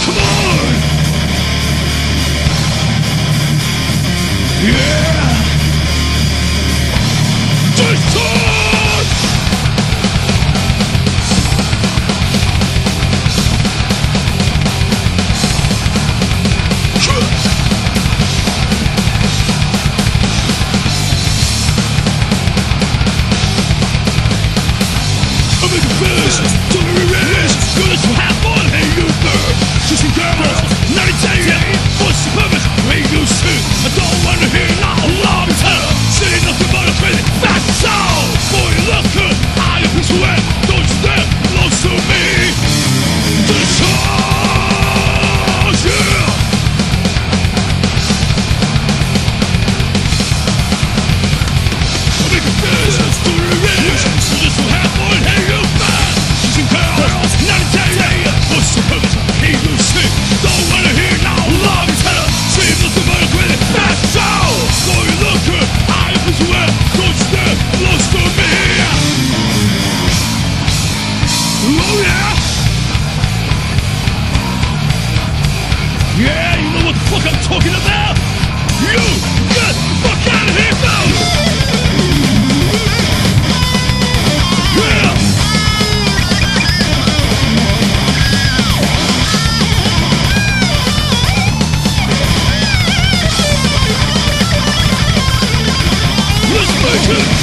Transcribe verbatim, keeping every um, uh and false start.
Come on! Yeah! Distort! I'm making fish, don't be rich. Good to have fun, hey you bird. Kissing girls, not a day. What's the purpose? Hey you sit. I don't wanna hear not a long time. Say nothing but a crazy fat sound. Boy, you look good. I am his wet. Don't you dare close to me. To the stars, yeah. I'm making fish, don't be rich. Just to have fun, hey you bird. Kissing girls, not a day. What's the purpose? Hey you sit. Don't wanna hear not a long time. Say nothing but a crazy fat sound. Boy, you look good. I am his wet. Don't you dare close to me. Oh yeah. Yeah, you know what the fuck I'm talking about? You get the fuck out of here, go! Yeah! Let's make it!